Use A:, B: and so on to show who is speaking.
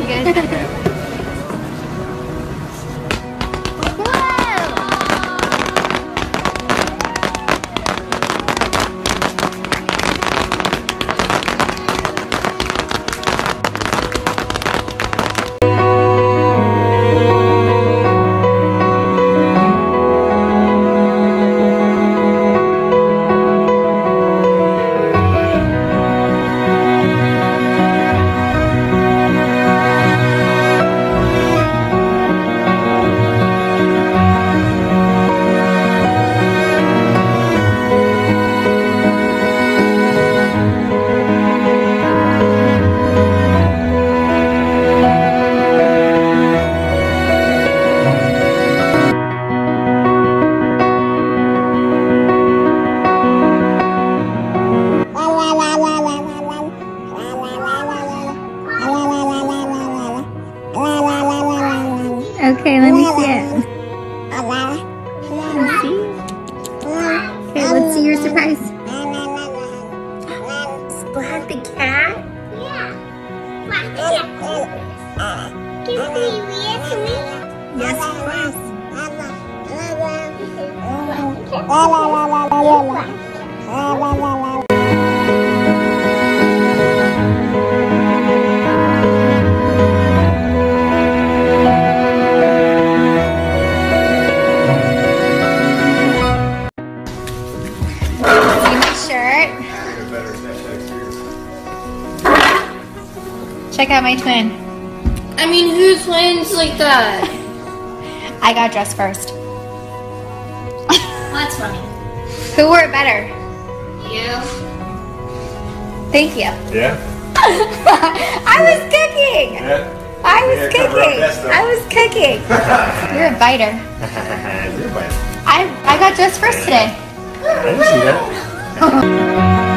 A: good? Okay, let me see it. Let's see. Okay, let's see your surprise. Splat the cat?
B: Yeah. Splat the cat. Can you read to me?
A: Yes, of course. Check out my twin.
B: I mean, who twins like that?
A: I got dressed first.
B: That's funny.
A: Who wore it better?
B: You.
A: Thank you.
C: Yeah?
A: I was cooking.
C: Yeah.
A: I was cooking. I was cooking. You're a biter.
C: You're a biter.
A: I got dressed first today.
C: I didn't see that.